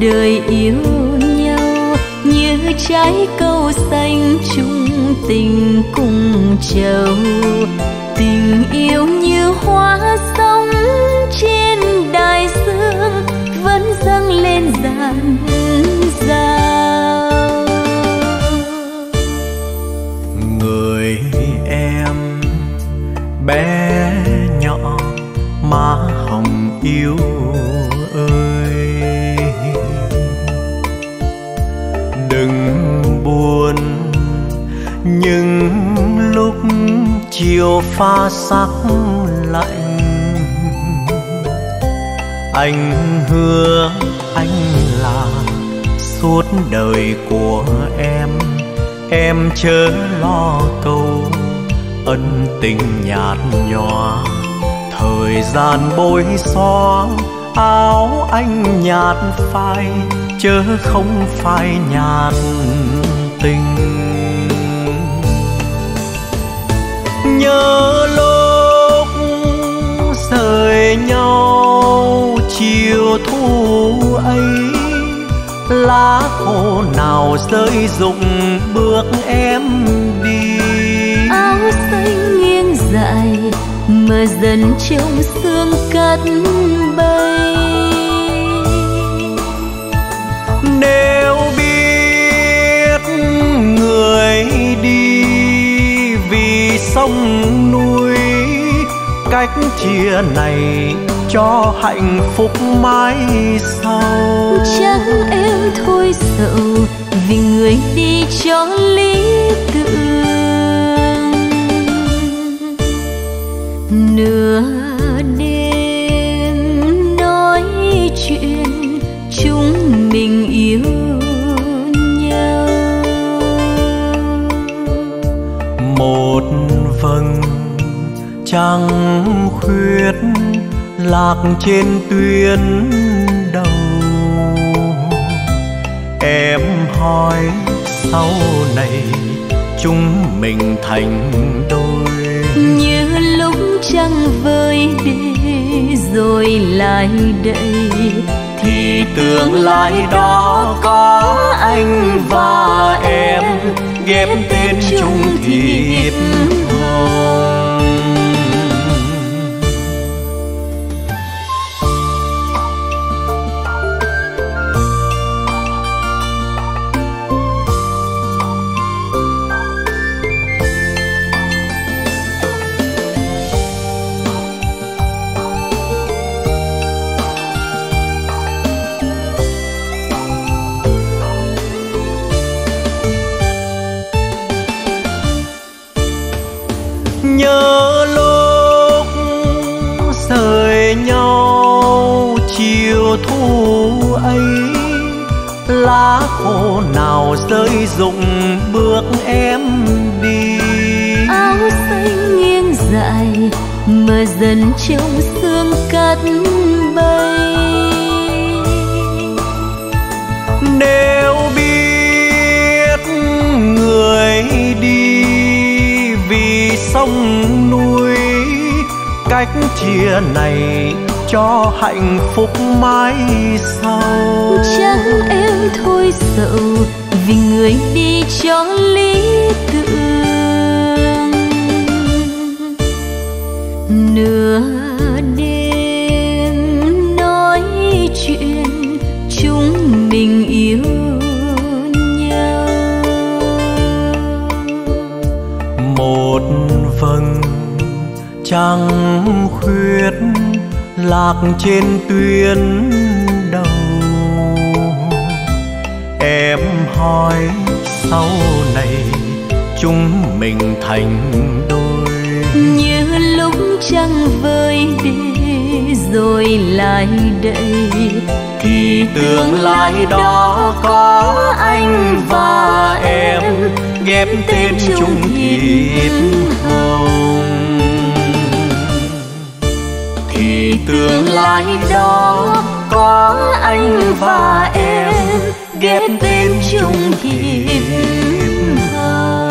đời yêu nhau như trái câu xanh chung tình cùng trầu. Tình yêu như hoa sóng trên đại dương vẫn dâng lên dàn dào. Người em bé nhỏ má hồng yêu ơi, đừng buồn những lúc chiều pha sắc lạnh. Anh hứa anh là suốt đời của em chớ lo câu ân tình nhạt nhòa. Thời gian bôi xóa áo anh nhạt phai, chớ không phai nhạt tình. Nhớ lúc rời nhau chiều thu ấy, lá khô nào rơi rụng bước em đi. Áo xanh nghiêng dài mờ dần trong sương cát bay. Nếu biết người đi vì sông núi, cách chia này cho hạnh phúc mãi sau. Chắc em thôi sầu vì người đi cho lý tưởng. Nửa đêm nói chuyện chúng mình yêu nhau. Một vầng trăng khuyết lạc trên tuyến đầu. Em hỏi sau này chúng mình thành đôi. Như lúc trăng vơi đi rồi lại đây, thì tương lai đó có anh và em ghép tên chung thịt hồng. Nhớ lúc rời nhau chiều thu ấy, lá khô nào rơi rụng bước em đi. Áo xanh nghiêng dài mờ dần trong sương cát bay. Nếu biết người đi vì sông núi, cách chia này cho hạnh phúc mãi sau. Chắc em thôi sầu vì người đi cho lý tưởng. Nửa đêm nói chuyện chúng mình yêu nhau. Một vầng trăng khuyết lạc trên tuyến đầu. Em hỏi sau này chúng mình thành đôi. Như lúc trăng vơi đi rồi lại đây, thì tương lai đó có anh và em ghép tên chung thịt hồng. Thì tương lai đó có anh và em ghép tên chung thịt hồng.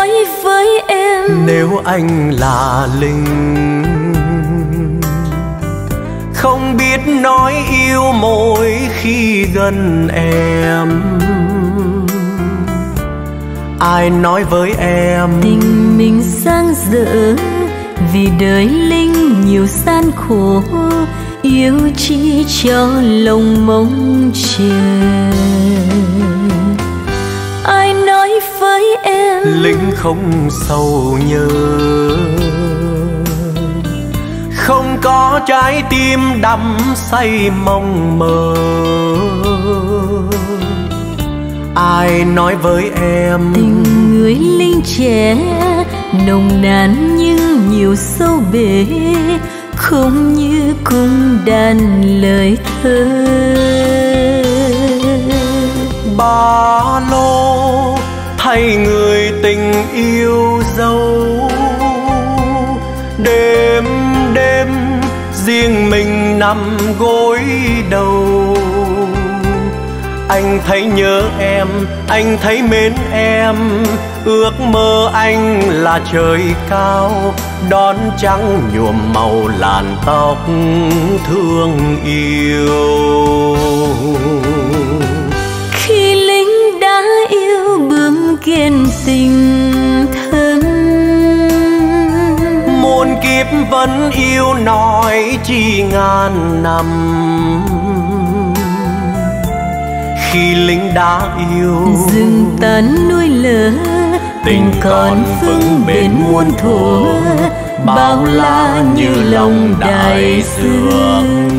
nói với em, nếu anh là Linh, không biết nói yêu mỗi khi gần em, ai nói với em tình mình sang dở, vì đời Linh nhiều gian khổ, yêu chỉ cho lòng mong chờ. Ai nói với em Linh không sầu nhớ, không có trái tim đắm say mong mơ. Ai nói với em tình người Linh trẻ nồng nàn nhưng nhiều sâu bể, không như cung đàn lời thơ. Ba lô thay người tình yêu dấu, đêm đêm riêng mình nằm gối đầu. Anh thấy nhớ em, anh thấy mến em, ước mơ anh là trời cao, đón trăng nhuộm màu làn tóc thương yêu. Khi Linh đã yêu bướm kiên tình thơm, muôn kiếp vẫn yêu nói chi ngàn năm. Khi Linh đã yêu rừng tàn núi lở, tình còn vững bền muôn thuở, bao la như lòng đại dương.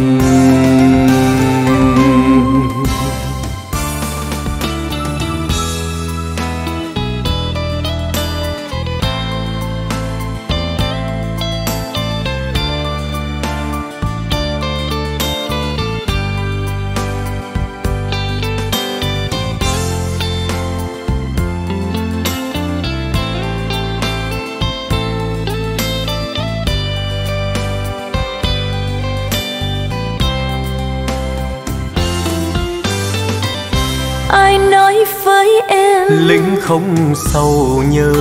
Ai nói với em Linh không sầu nhớ,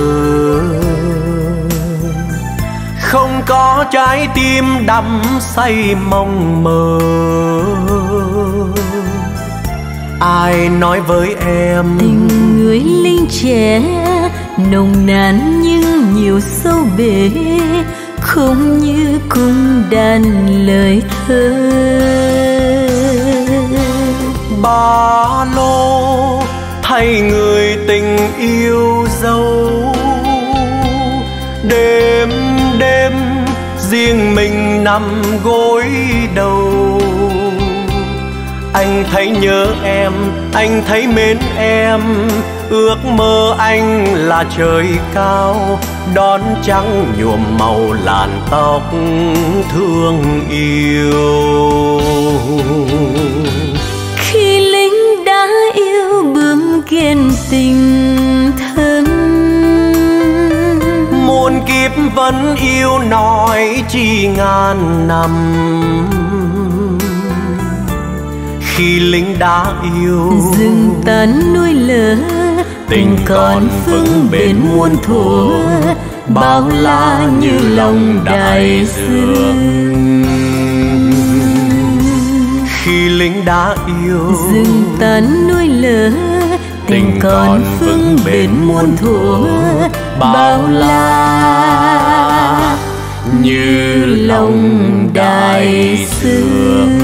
không có trái tim đắm say mong mơ. Ai nói với em tình người Linh trẻ nồng nàn nhưng nhiều sâu bể, không như cung đàn lời thơ. Ba lô thay người tình yêu dấu, đêm đêm riêng mình nằm gối đầu. Anh thấy nhớ em, anh thấy mến em, ước mơ anh là trời cao, đón trăng nhuộm màu làn tóc thương yêu. Khi Linh đã yêu bướm kiên tình thơm, muôn kiếp vẫn yêu nói chi ngàn năm. Khi Linh đã yêu rừng tàn núi lở, tình còn vững bền muôn thuở, bao la như lòng đại dương. Khi Linh đã yêu rừng tàn núi lở, tình còn vững bền muôn thuở, bao la như lòng đại dương.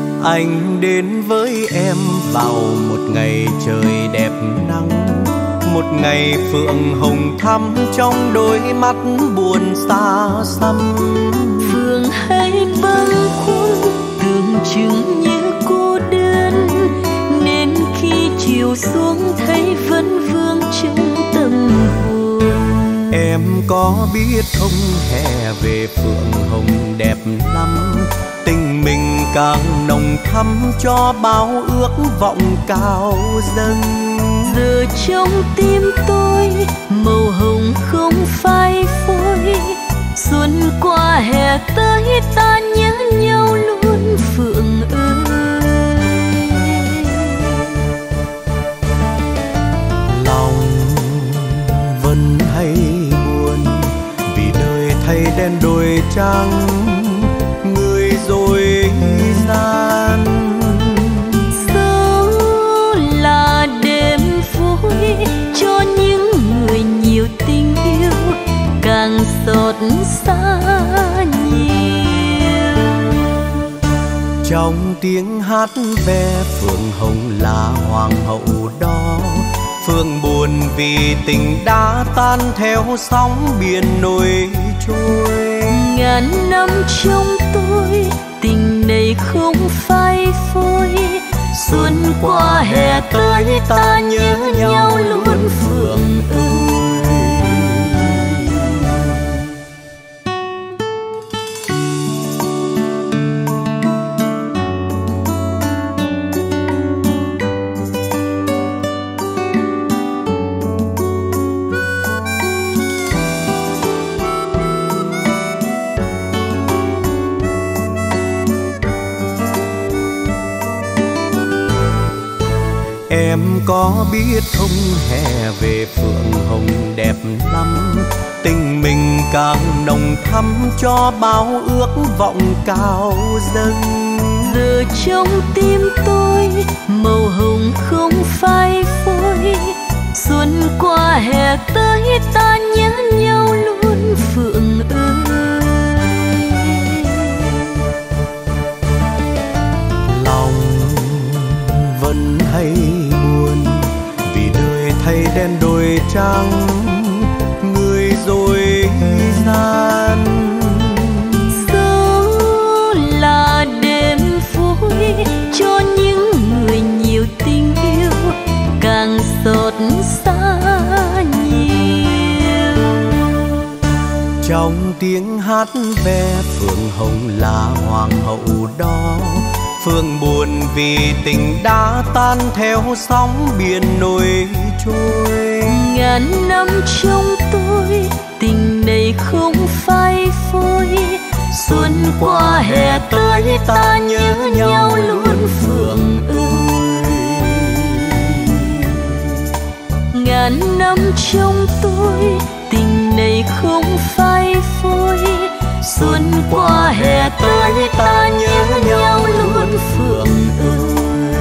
Anh đến với em vào một ngày trời đẹp nắng, một ngày phượng hồng thắm trong đôi mắt buồn xa xăm. Phượng hay bâng khuâng tưởng chừng như cô đơn, nên khi chiều xuống thấy vẫn vương trong tâm hồn. Em có biết không, hè về phượng hồng đẹp lắm, tình mình càng nồng thắm cho bao ước vọng cao dâng. Giờ trong tim tôi màu hồng không phai phôi, xuân qua hè tới ta nhớ nhau luôn Phượng ơi. Lòng vẫn hay buồn vì đời thay đen đổi trắng, người rồi gian. Dẫu là đêm vui cho những người nhiều tình yêu, càng xót xa nhiều. Trong tiếng hát ve phượng hồng là hoàng hậu đó, phượng buồn vì tình đã tan theo sóng biển nổi trôi. Ngàn năm trong tôi tình này không phai phôi, xuân qua hè tới ta nhớ nhau luôn Phượng ơi. Em có biết không, hè về phượng hồng đẹp lắm, tình mình càng nồng thắm cho bao ước vọng cao dâng. Giờ trong tim tôi màu hồng không phai phôi, xuân qua hè tới ta nhớ nhau luôn Phượng ơi. Lòng vẫn hay buồn vì đời thay đen đổi trắng, người rồi gian. Dẫu là đêm vui cho những người nhiều tình yêu, càng xót xa nhiều. Trong tiếng hát ve phượng hồng là hoàng hậu đó, phượng buồn vì tình đã tan theo sóng biển nổi trôi. Ngàn năm trong tôi tình này không phai phôi, xuân qua hè tới ta nhớ nhau luôn Phượng ơi. Ngàn năm trong tôi tình này không phai phôi, xuân qua hè tới ta nhớ nhau luôn Phượng ơi.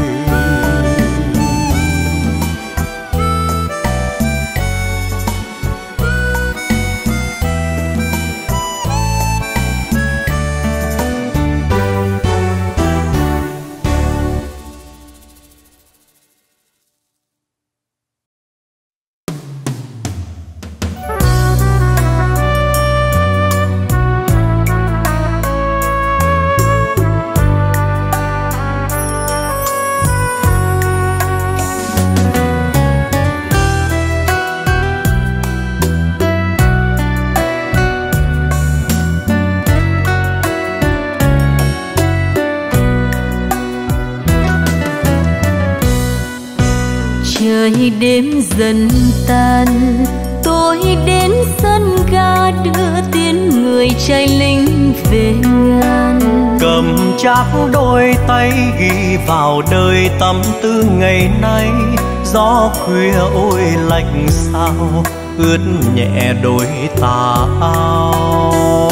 Trời đêm dần tan, tôi đến sân ga đưa tiến người trai lính về ngàn. Cầm chắc đôi tay ghi vào đời tâm tư ngày nay, gió khuya ôi lạnh sao ướt nhẹ đôi tà áo.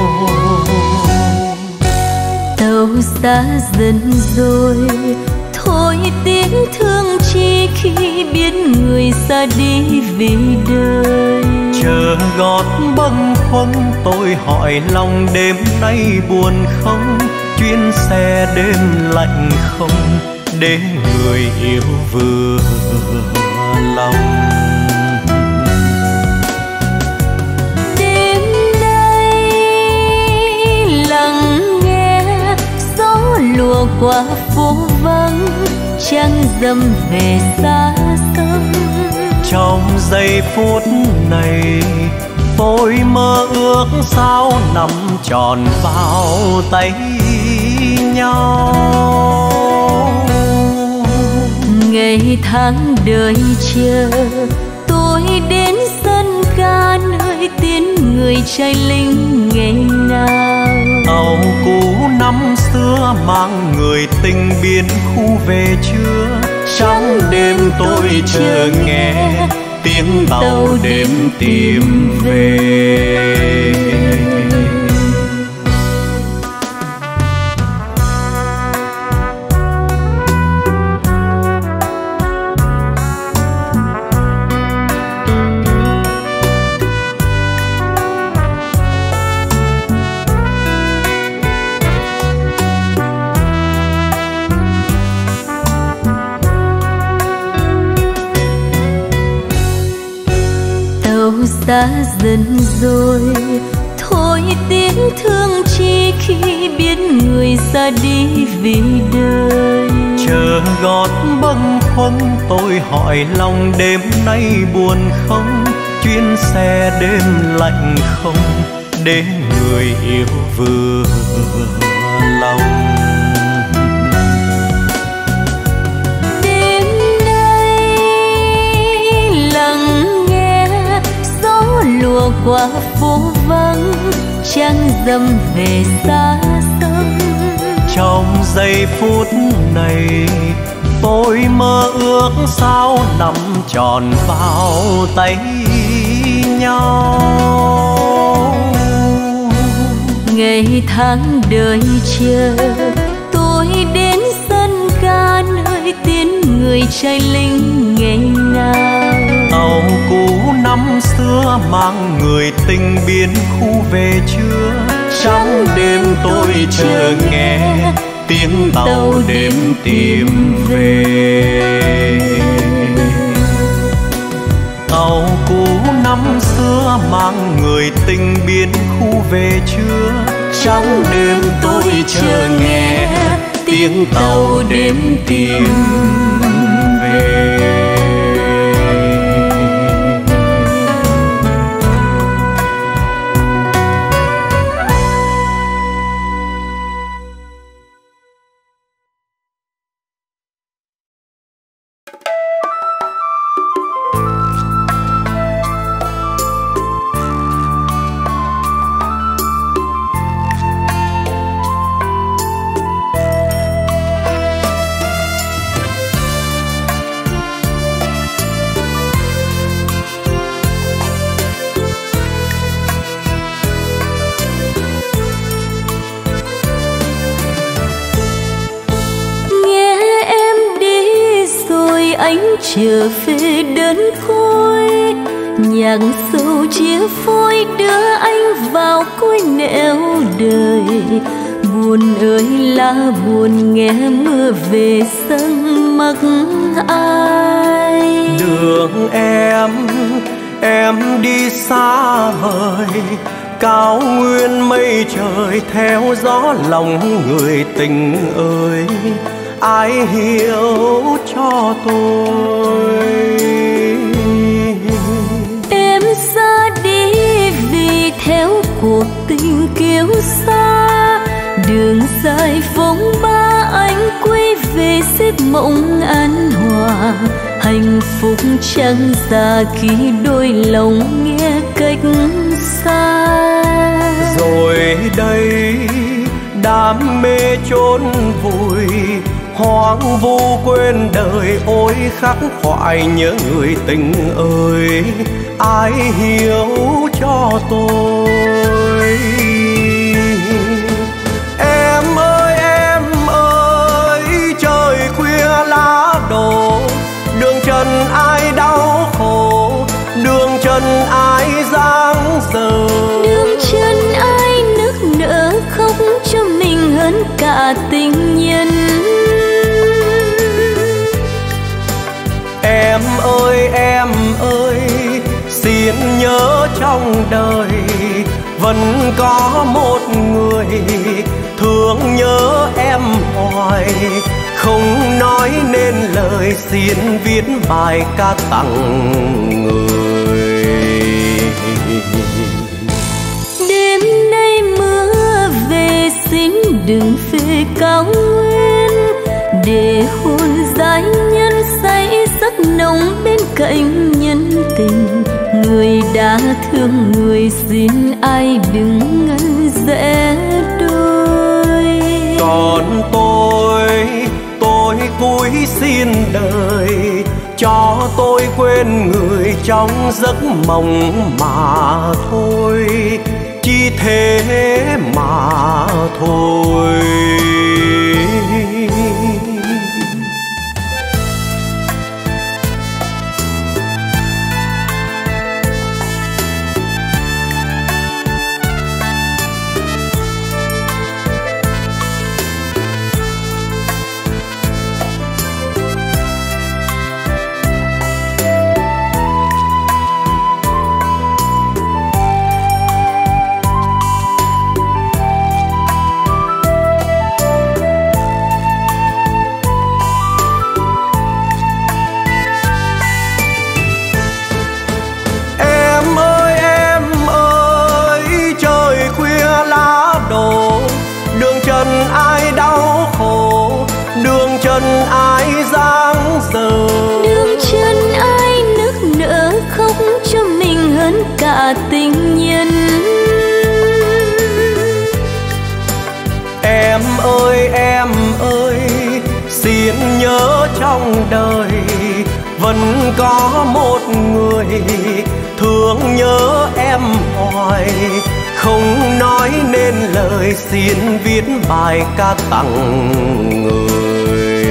Tàu xa dần rồi, thôi tiếng thương chi khi biết người xa đi vì đời. Chờ gót bâng khuâng tôi hỏi lòng đêm nay buồn không, chuyến xe đêm lạnh không để người yêu vừa lòng. dầm về xa xăm. Trong giây phút này tôi mơ ước sao nằm tròn vào tay nhau. Ngày tháng đợi chờ tôi đến sân ca nơi tiếng người trai lính ngày nào. Tàu cũ năm xưa mang người tình biến khu về chưa. Trắng đêm tôi chờ nghe tiếng tàu đêm tìm về. Xa dần rồi thôi tiếng thương chi khi biết người ra đi vì đời. Chờ gót bâng khuâng tôi hỏi lòng đêm nay buồn không. Chuyến xe đêm lạnh không để người yêu vừa lòng. Lùa qua phố vắng trăng dầm về xa xăm. Trong giây phút này tôi mơ ước sao nằm tròn vào tay nhau. Ngày tháng đợi chờ tôi đến sân ca nơi tiếng người trai lính ngày nào. Tàu cũ năm xưa mang người tình biến khu về chưa. Trắng đêm tôi chờ nghe tiếng tàu đêm tìm về. Tàu cũ năm xưa mang người tình biến khu về chưa. Trắng đêm tôi chờ nghe tiếng tàu đêm tìm về. Trở về đơn côi nhạc sâu chia phôi đưa anh vào cối nẻo đời. Buồn ơi lá buồn nghe mưa về sân mặc ai. Đường em đi xa vời cao nguyên mây trời theo gió lòng người tình ơi. Ai hiểu cho tôi. Em ra đi vì theo cuộc tình kiêu xa. Đường dài phong ba anh quay về giấc mộng an hòa. Hạnh phúc chẳng xa khi đôi lòng nghe cách xa. Rồi đây đam mê chôn vùi hoang vu quên đời. Ôi khắc khoải nhớ người tình ơi. Ai hiểu cho tôi. Em ơi trời khuya lá đổ. Đường trần ai đau khổ. Đường trần ai giang dở. Đường trần ai nức nở khóc cho mình hơn cả tình nhân. Em ơi xin nhớ trong đời vẫn có một người thương nhớ em hoài. không nói nên lời, xin viết bài ca tặng người. Đêm nay mưa về xin đừng về cao nguyên, để hồn giai nhân say giấc nồng bên cạnh nhân tình. Người đã thương người xin ai đừng ngăn rẽ đôi. Còn tôi cúi xin đời, cho tôi quên người trong giấc mộng mà thôi, chỉ thế mà thôi. Cả tình nhân. Em ơi, xin nhớ trong đời vẫn có một người thương nhớ em hoài, không nói nên lời, xin viết bài ca tặng người.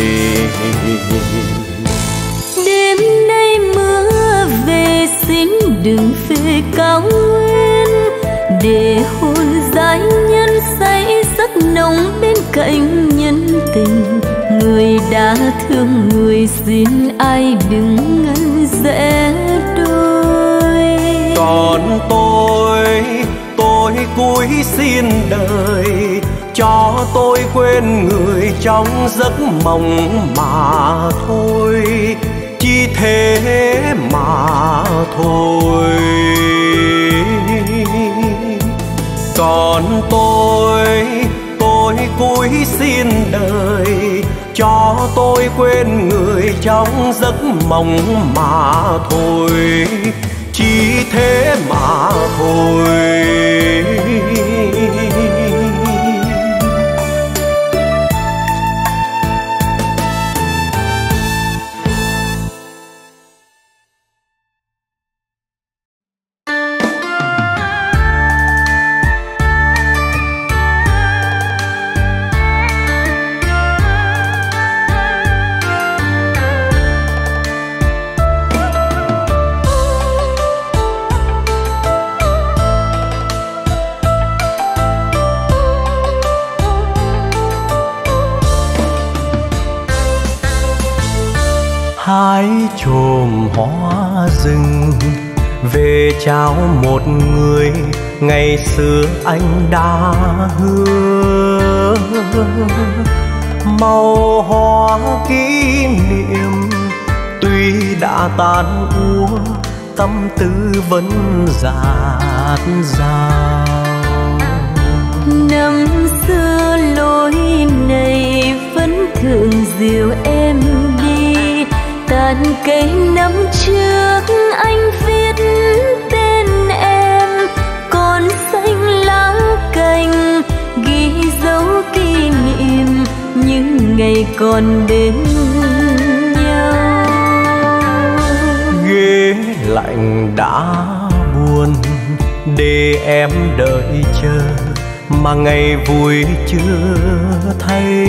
Đêm nay mưa về xin đừng về cao nguyên, để hồn giai nhân say giấc nồng bên cạnh nhân tình. Người đã thương người xin ai đừng ngăn rẽ đôi. Còn tôi cúi xin đời, cho tôi quên người trong giấc mộng mà thôi, chỉ thế mà thôi. Còn tôi cúi xin đời, cho tôi quên người trong giấc mộng mà thôi, chỉ thế mà thôi. Hái chùm hoa rừng về trao một người ngày xưa anh đã hứa. Màu hoa kỷ niệm tuy đã tan úa, tâm tư vẫn dạt dào. Năm xưa lối này vẫn thường dìu em đi, tàn cây năm trước anh viết tên em, còn xanh lá cành ghi dấu kỷ niệm những ngày còn bên nhau. Ghế lạnh đã buồn để em đợi chờ, mà ngày vui chưa thấy.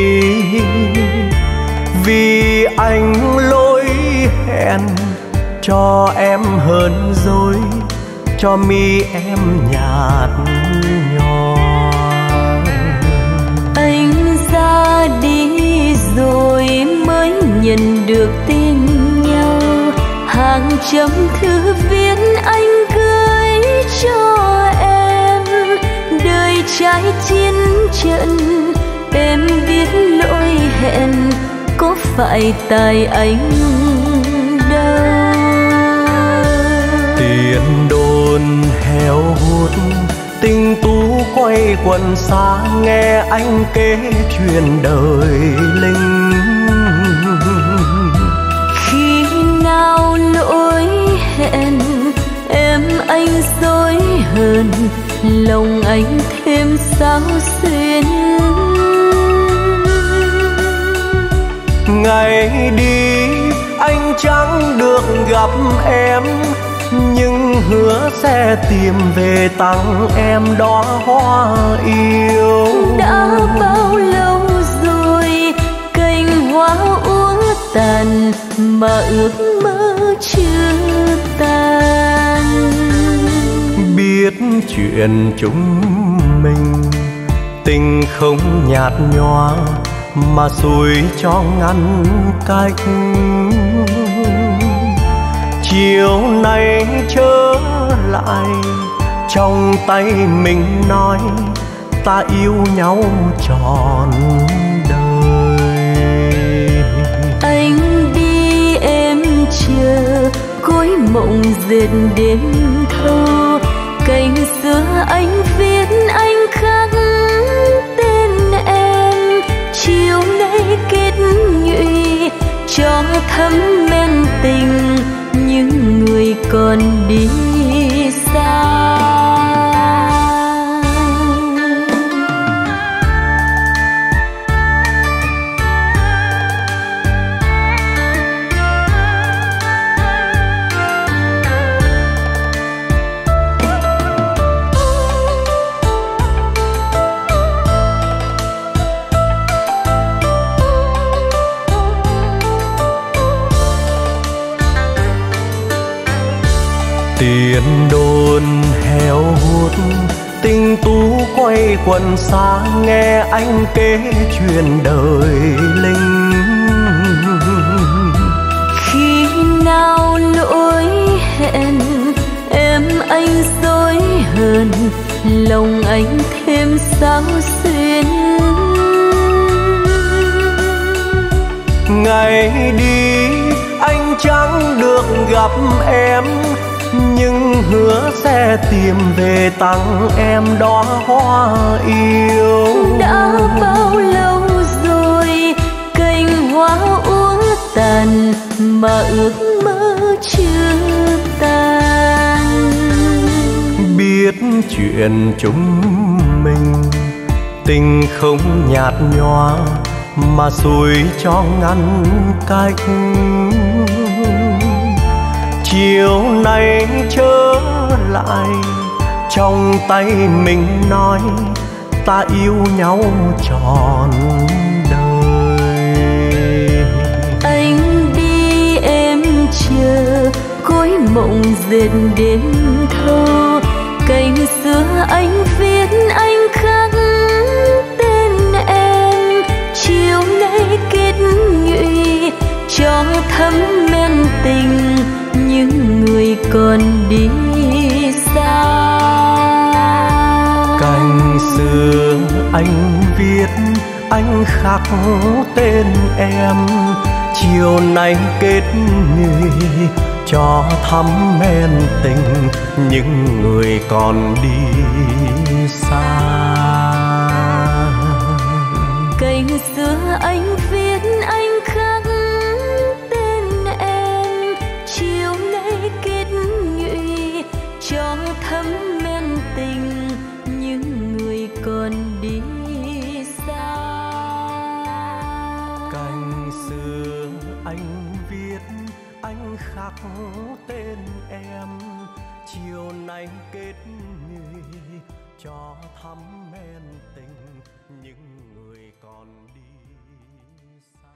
Vì anh lỗi hẹn cho em hơn dối, cho mi em nhạt nhòa. Anh ra đi rồi mới nhận được tin nhau, hàng trăm thư viết anh gửi cho em. Đời trái chiến trận em biết lỗi hẹn có phải tại anh đâu. Tiền đồn heo hút, tình tú quay quần xa, nghe anh kể chuyện đời linh. Khi nào lỗi hẹn em anh dối hờn, lòng anh thêm sao xuyên. Ngày đi anh chẳng được gặp em, nhưng hứa sẽ tìm về tặng em đóa hoa yêu. Đã bao lâu rồi cành hoa úa tàn, mà ước mơ chưa tan. Biết chuyện chúng mình tình không nhạt nhòa, mà xui cho ngăn cách. Chiều nay trở lại, trong tay mình nói ta yêu nhau trọn đời. Anh đi em chờ, gối mộng dệt đêm thâu. Cành xưa anh viết anh khắc tên em, chiều nay kết nhụy cho thấm men tình những người còn đi xa. Tiền đồn heo hút, tình tú quay quần xa, nghe anh kể chuyện đời linh. Khi nào lỗi hẹn em anh dối hờn, lòng anh thêm sao xuyên. Ngày đi anh chẳng được gặp em, nhưng hứa sẽ tìm về tặng em đóa hoa yêu. Đã bao lâu rồi cành hoa úa tàn, mà ước mơ chưa tan. Biết chuyện chúng mình tình không nhạt nhòa, mà xui cho ngăn cách. Chiều nay trở lại, trong tay mình nói ta yêu nhau trọn đời. Anh đi em chờ, gối mộng dệt đêm thâu. Cành xưa anh viết anh khắc tên em, chiều nay kết nhụy cho thấm men tình những người còn đi xa. Cành xưa anh viết anh khắc tên em, chiều nay kết nhụy cho thắm men tình những người còn đi xa. Cành xưa anh viết anh khắc tên em, chiều nay kết nhụy cho thấm men tình những người còn đi xa. Cành xưa anh viết anh khắc tên em, chiều nay kết nhụy cho thắm men tình những người còn đi xa.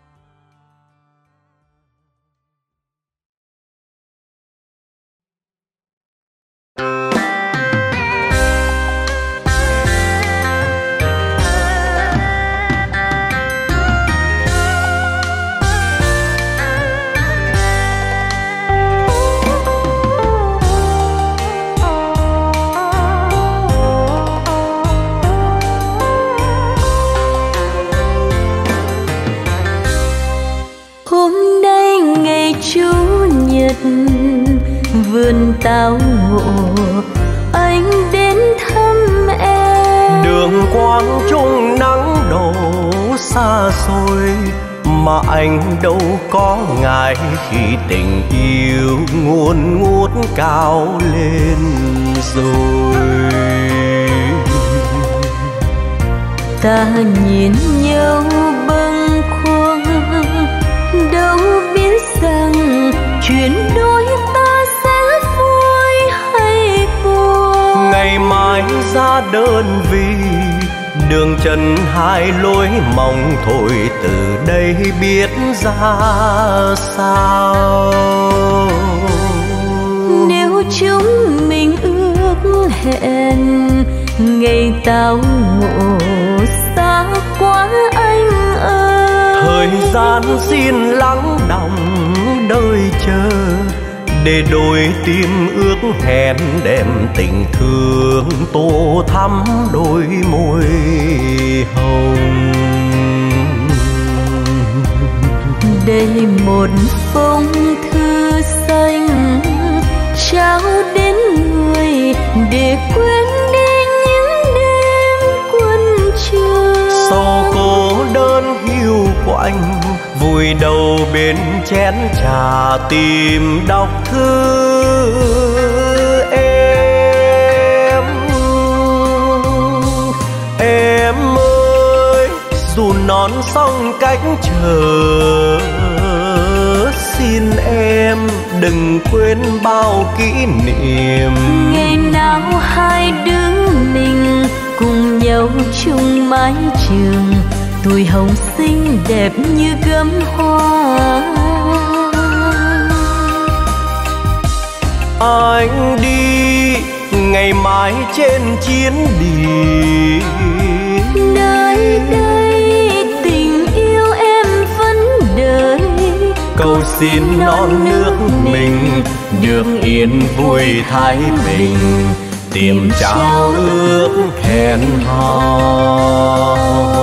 nhật vườn táo ngộ anh đến thăm em. Đường quang trung nắng đổ xa xôi mà anh đâu có ngại khi tình yêu ngùn ngút cao lên rồi. Ta nhìn nhau bâng khuâng đâu biết rằng chuyện đôi ta sẽ vui hay buồn. Ngày mai ra đơn vị đường trần hai lối mong thôi, từ đây biết ra sao. Nếu chúng mình ước hẹn ngày tao ngộ xa quá anh ơi. Thời gian xin lắng đọng đợi chờ để đôi tim ước hẹn đem tình thương tô thắm đôi môi hồng. Đây một phong thư xanh trao đến người để quên đi những đêm quân trường. Sau cô đơn hiu quạnh vùi đầu bên chén trà tìm đọc thư em ơi, dù non sông cách chờ xin em đừng quên bao kỷ niệm. Ngày nào hai đứa mình cùng nhau chung mái trường, tuổi hồng xinh đẹp như gấm hoa. Anh đi ngày mai trên chiến địa, nơi đây tình yêu em vẫn đợi. Cầu xin non nước mình được yên vui thái bình, tìm trao ước hẹn hò.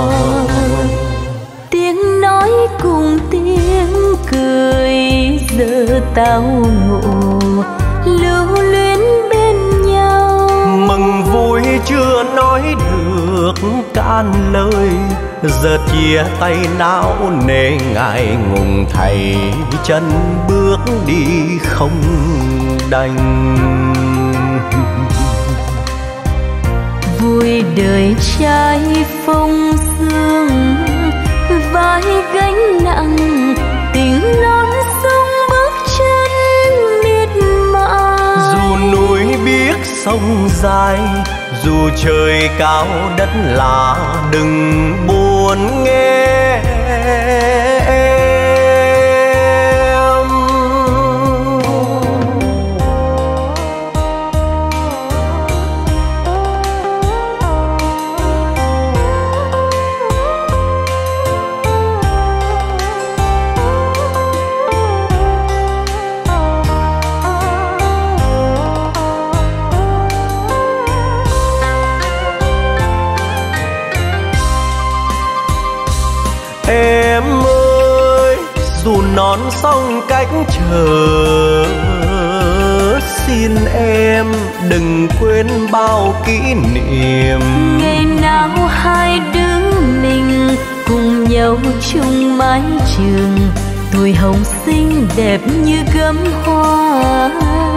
Tiếng nói cùng tiếng cười giờ tao ngộ lưu luyến bên nhau. Mừng vui chưa nói được cạn lời, giờ chia tay não nề ngại ngùng thầy chân bước đi không đành. Vui đời trai phong sương vai gánh nặng, tình non sông bước chân miệt mài. Dù núi biếc sông dài, dù trời cao đất lạ, đừng buồn nghe em. Em ơi, dù non sông cách chờ xin em đừng quên bao kỷ niệm. Ngày nào hai đứa mình cùng nhau chung mái trường, tuổi hồng xinh đẹp như gấm hoa.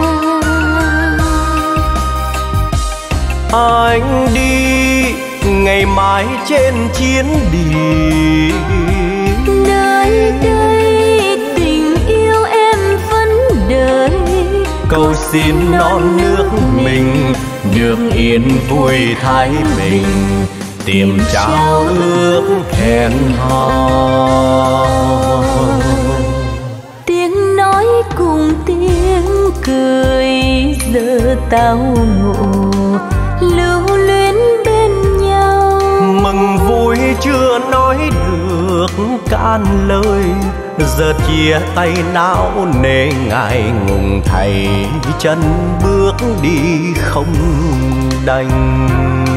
Anh đi ngày mai trên chiến địa, nơi đây tình yêu em vẫn đợi. Cầu xin non nước mình được yên vui thái bình, tìm trao ước hẹn hò. Tiếng nói cùng tiếng cười giờ tao ngộ lưu luyến bên nhau. Mừng vui chưa nói được cạn lời, giờ chia tay não nề ngại ngùng thầy chân bước đi không đành.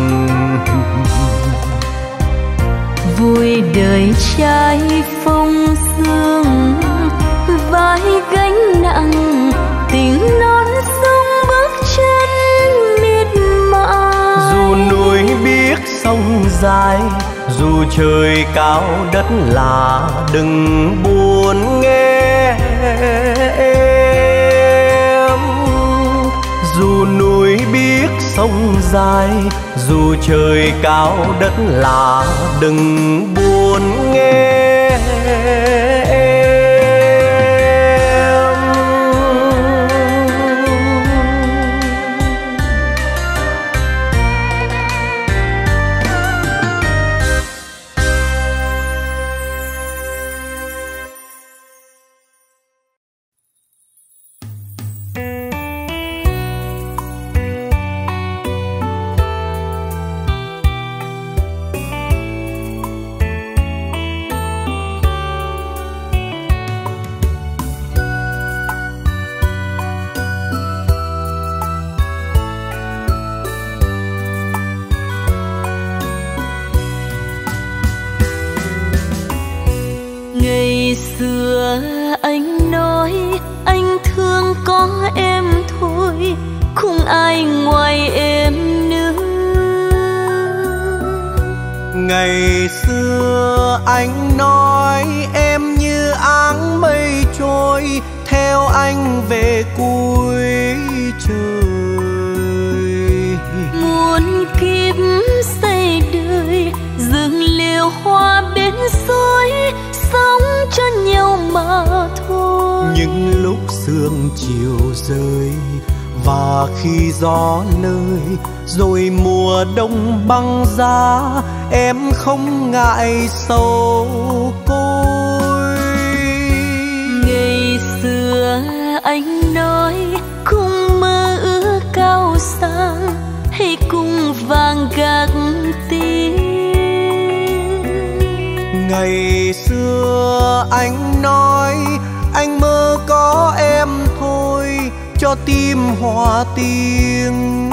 Vui đời trai phong sương vai gánh nặng, trời cao đất lạ đừng buồn nghe em, dù núi biết sông dài, dù trời cao đất lạ đừng buồn nghe em. Ngày xưa anh nói anh thương có em thôi, không ai ngoài em nữa. Ngày xưa anh nói em như áng mây trôi, theo anh về cuối trời. Muôn kiếp xây đời rừng liễu hoa bên suối, sống cho nhau mà thôi. Những lúc sương chiều rơi và khi gió lơi, rồi mùa đông băng giá, em không ngại sầu côi. Ngày xưa anh nói cùng mơ ước cao sang, hay cùng vàng gác tiếng. Ngày xưa anh nói anh mơ có em thôi, cho tim hòa tiếng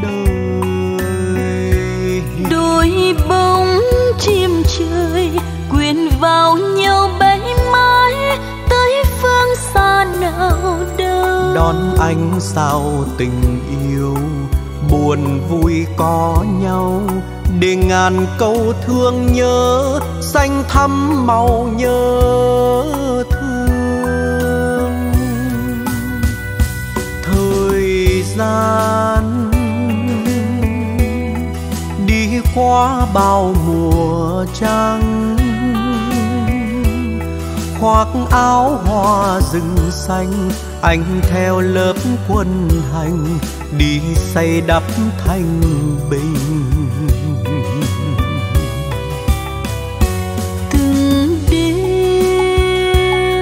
đời. Đôi bóng chim trời quyện vào nhau bay mãi, tới phương xa nào đâu. Đón anh sao tình yêu, buồn vui có nhau, để ngàn câu thương nhớ xanh thắm màu nhớ thương. Thời gian đi qua bao mùa trăng, khoác áo hoa rừng xanh, anh theo lớp quân hành đi xây đắp thanh bình. Từng đêm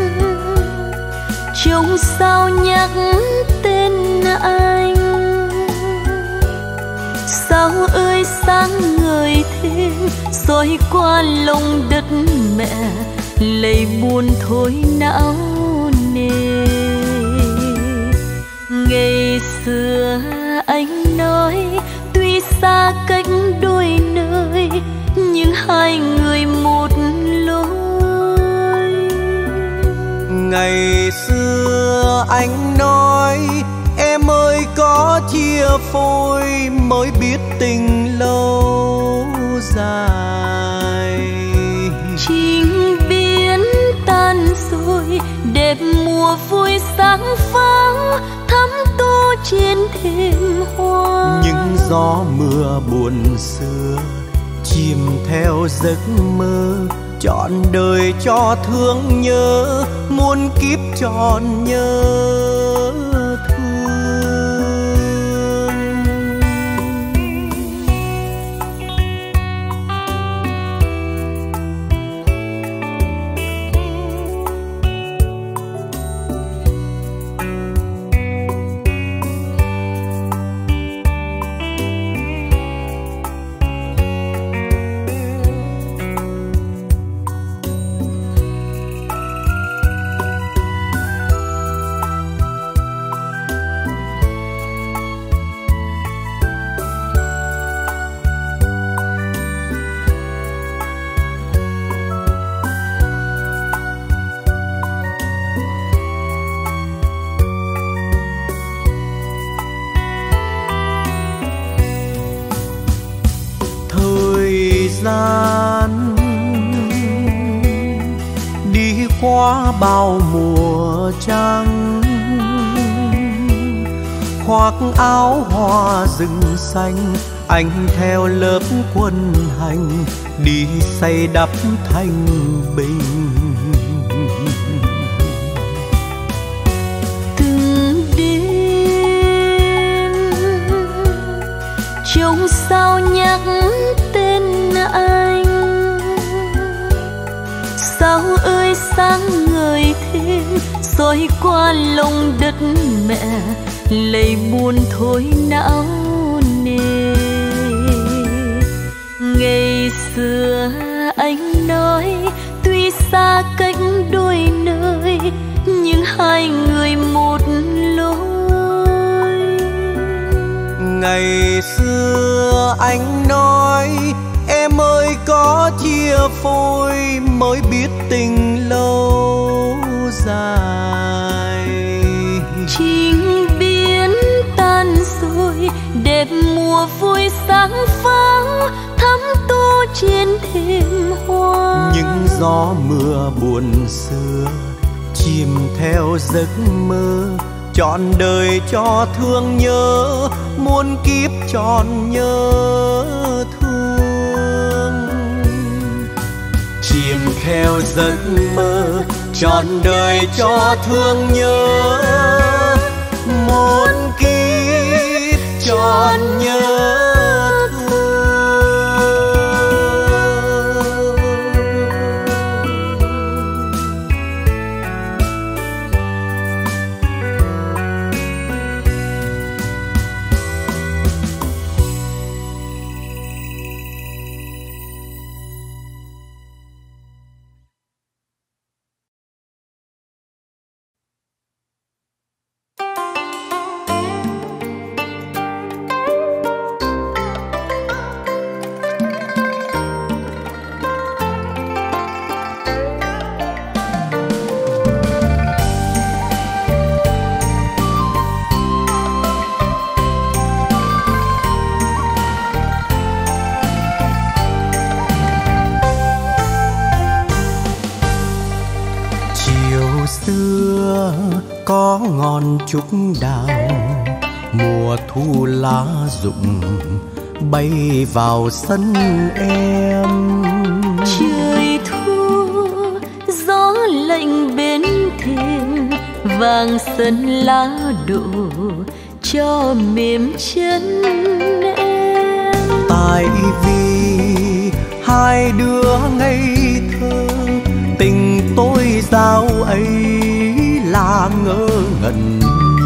trông sao nhắc tên anh, sao ơi sáng ngời thêm soi qua lòng đất mẹ, lầy buồn thôi não nề. Ngày xưa anh nói tuy xa cách đôi nơi, nhưng hai người một lối. Ngày xưa anh nói em ơi có chia phôi, mới biết tình lâu dài. Chinh biến tan rồi, đẹp mùa vui sáng pháo, thắm tô trên thềm hoa. Những gió mưa buồn xưa chìm theo giấc mơ, trọn đời cho thương nhớ, muôn kiếp tròn nhớ thương. gian qua bao mùa trăng, khoác áo hoa rừng xanh, anh theo lớp quân hành đi xây đắp thanh bình. Từng đêm trông sao nhắc tên anh, sao ơi sáng ngời thêm soi qua lòng đất mẹ, lầy buồn thôi não nề. Ngày xưa anh nói tuy xa cách đôi nơi, nhưng hai người một lối. Ngày xưa anh nói em ơi có chia phôi mới biết tình lâu dài. Trình biến tan rồi đẹp mùa vui sáng pháo, thắm tô trên thềm hoa. Những gió mưa buồn xưa chìm theo giấc mơ, trọn đời cho thương nhớ, muôn kiếp tròn nhớ thương. Chìm theo giấc mơ, trọn đời cho thương nhớ, muôn kiếp tròn nhớ. Có ngọn trúc đào, mùa thu lá rụng bay vào sân em. Trời thu gió lạnh bên thềm, vàng sân lá đổ cho mềm chân em. Tại vì hai đứa ngây thơ, tình tôi giao ấy là ngơ ngẩn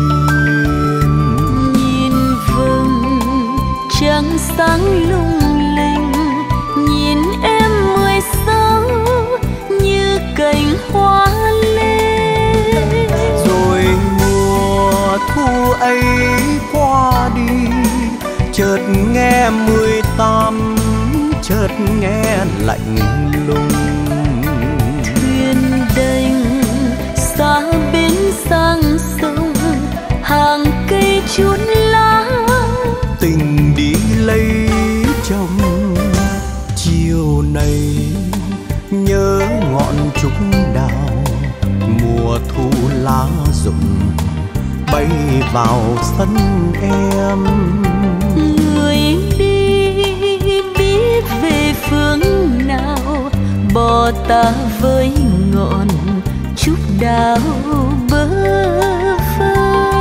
nhìn vầng trăng sáng lung linh, nhìn em 16 như cành hoa lên. Rồi mùa thu ấy qua đi, chợt nghe 18, chợt nghe lạnh lùng. Thuyền đành xa bên sang sông, hàng cây chốn lá, tình đi lấy chồng. Chiều nay nhớ ngọn trúc đào, mùa thu lá rụng bay vào sân em. Người đi biết về phương nào, bỏ ta với ngọn trúc đào bơ vơ.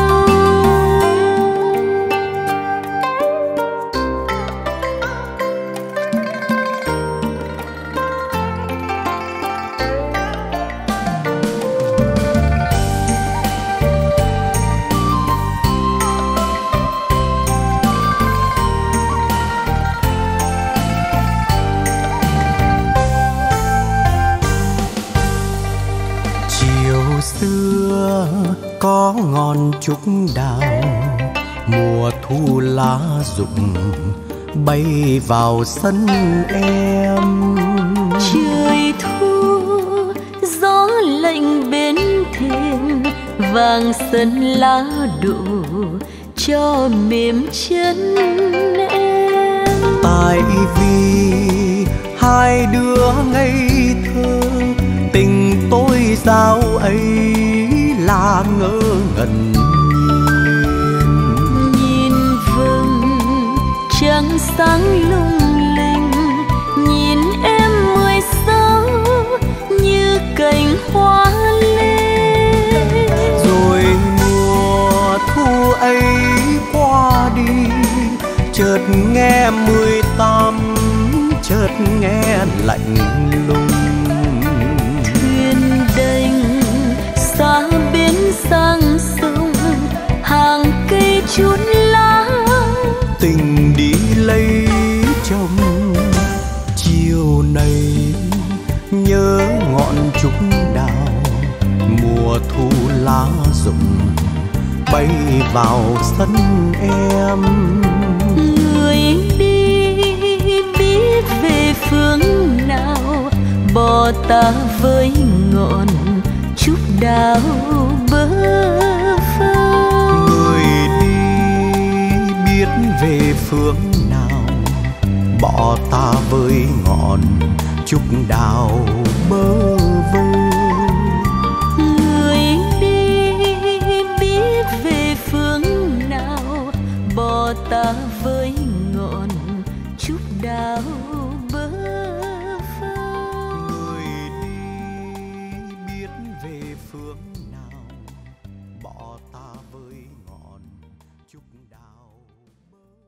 Xưa có ngọn trúc đào, mùa thu lá rụng bay vào sân em. Trời thu gió lạnh bên thềm, vàng sân lá đổ cho mềm chân em. Tại vì hai đứa ngây thơ, tình tôi sao ấy là ngỡ ngẩn nhìn vầng trăng sáng lung linh, nhìn em 16 như cành hoa lê. Rồi mùa thu ấy qua đi, chợt nghe 18, chợt nghe lạnh lùng. Thuyền đành xa bến sang sông, hàng cây chút lá. Tình đi lấy chồng chiều nay, nhớ ngọn trúc đào. Mùa thu lá rụng bay vào sân em. Người đi biết về phương nào, bỏ ta với ngọn trúc đào bơ vơ. Người đi biết về phương nào, bỏ ta với ngọn trúc đào bơ vơ. Người đi biết về phương nào, bỏ ta với ngọn trúc đào bơ vơ. Người đi biết về phương nào, bỏ ta với ngọn trúc đào bơ vơ.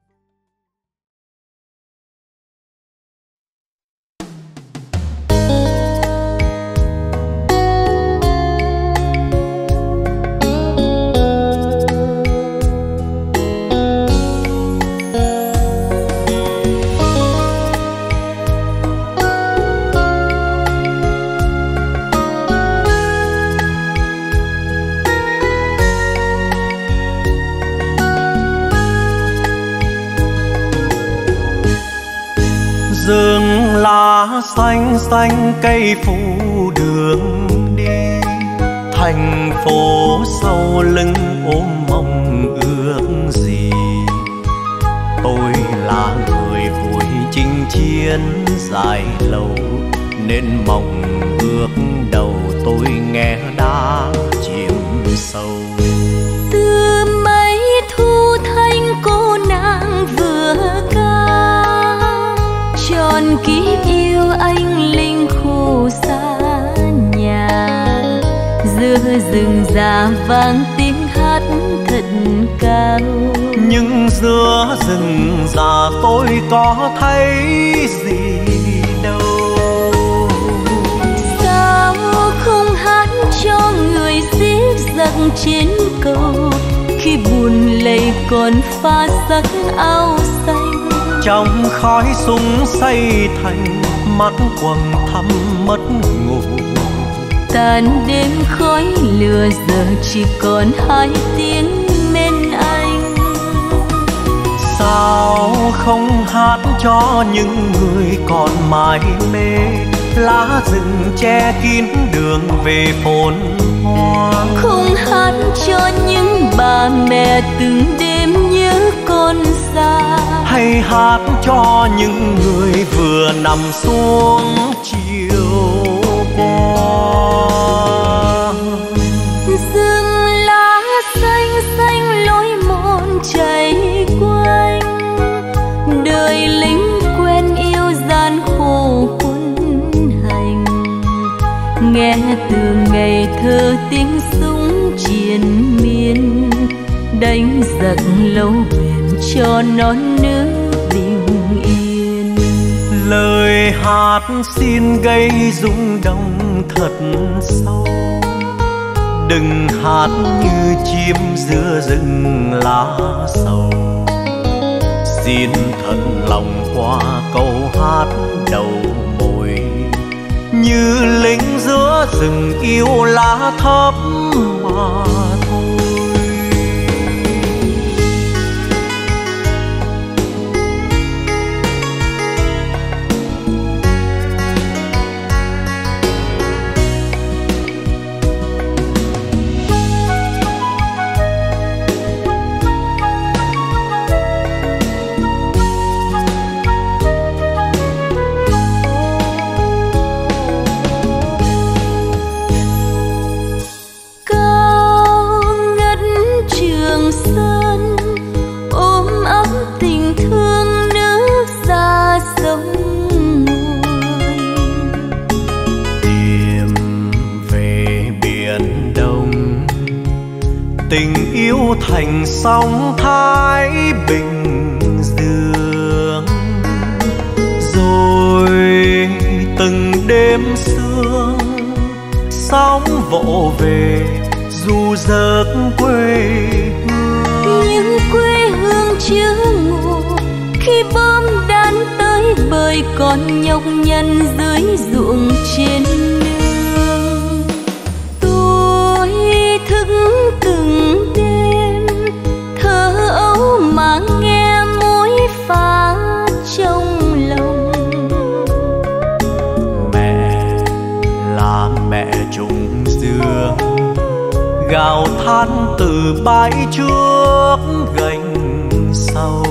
Rừng lá xanh xanh cây phủ đường đi, thành phố sau lưng ôm mong ước gì. Tôi là người vui chinh chiến dài lâu, nên mong ước đầu tôi nghe đã chìm sâu. Từ mấy thu thanh cô nàng vừa ca, tròn kiếp yêu anh linh khổ xa nhà. Giữa rừng già vang tiếng hát thật cao, Nhưng giữa rừng già tôi có thấy gì đâu. sao không hát cho người xiết giặc trên cầu, khi buồn lầy còn pha sắc áo xanh. Trong khói súng xây thành, mắt quầng thăm mất ngủ. Tàn đêm khói lửa giờ chỉ còn hai tiếng bên anh. Sao không hát cho những người còn mải mê, lá rừng che kín đường về phồn hoa. Không hát cho những bà mẹ từng đêm nhớ con già, hay hát cho những người vừa nằm xuống chiều qua. rừng lá xanh xanh lối mòn chảy quanh, đời lính quen yêu gian khổ quân hành. Nghe từ ngày thơ tiếng súng triền miên, đánh giặc lâu bền cho non nước bình yên. Lời hát xin gây rung động thật sâu, đừng hát như chim giữa rừng lá sầu. Xin thật lòng qua câu hát đầu môi, như lính giữa rừng yêu lá thấp mà thôi. yêu thành sóng Thái Bình Dương. Rồi từng đêm sương sóng vỗ về du giấc quê hương. Nhưng quê hương chưa ngủ khi bom đạn tới bời còn nhọc nhằn dưới ruộng trên nương. Tôi thức từng đêm thơ ấu mà nghe mối pha trong lòng. Mẹ là mẹ trùng dương, gào than từ bãi trước gành sâu.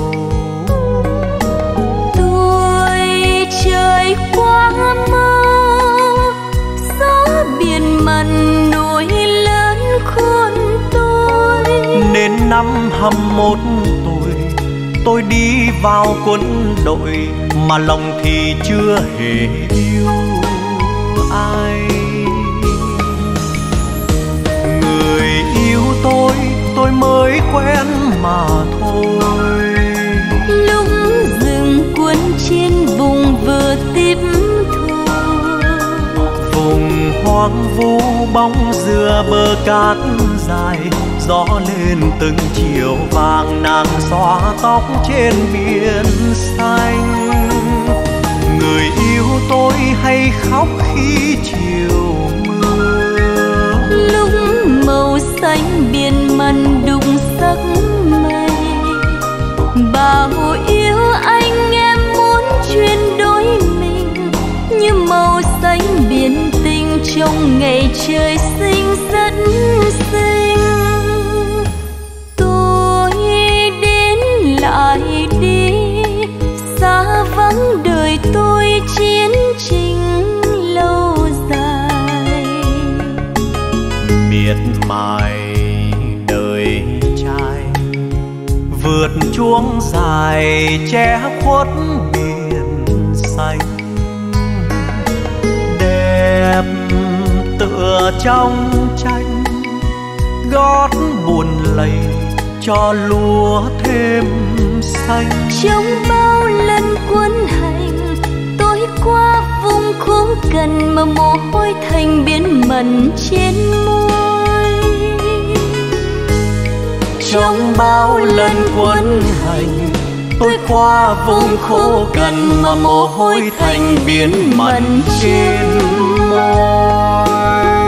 Tôi trời quá mau, gió biển mặn nổi lớn khôn tôi. Nên năm 21 tuổi tôi đi vào quân đội, mà lòng thì chưa hề yêu ai. Người yêu tôi mới quen mà thôi. Lúc rừng cuốn trên vùng vừa tiếp thu, vùng hoang vu bóng dừa bờ cát dài, gió lên từng chiều vàng nàng xóa tóc trên biển xanh. Người yêu tôi hay khóc khi chiều mưa, lúc màu xanh biển mặn đụng sắc mây. Bao yêu anh em muốn chuyển đổi mình, như màu xanh biển tình trong ngày trời xinh rất xinh. Tôi đến lại đi, xa vắng đời tôi chiến tranh lâu dài. miệt mài đời trai vượt chuông dài che khuất biển xanh. Đẹp tựa trong tranh, gót buồn lầy cho lúa thêm xanh. Trong bao lần quân hành tôi qua vùng khô cằn mà mồ hôi thành biển mặn trên môi. Trong bao lần quân hành tôi qua vùng khô cằn mà mồ hôi thành biển mặn trên môi.